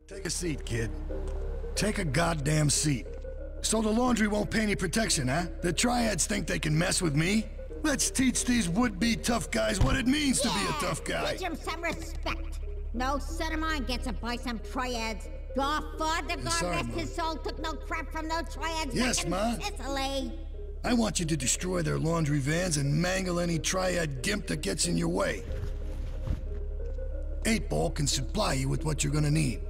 Take a seat, kid. Take a goddamn seat. So the laundry won't pay any protection, huh? The triads think they can mess with me? Let's teach these would-be tough guys what it means to be a tough guy. Teach him some respect. No son of mine gets it by some triads. Your father, God rest his soul, took no crap from no triads yes, back in Ma. Sicily. I want you to destroy their laundry vans and mangle any triad gimp that gets in your way. 8 Ball can supply you with what you're gonna need.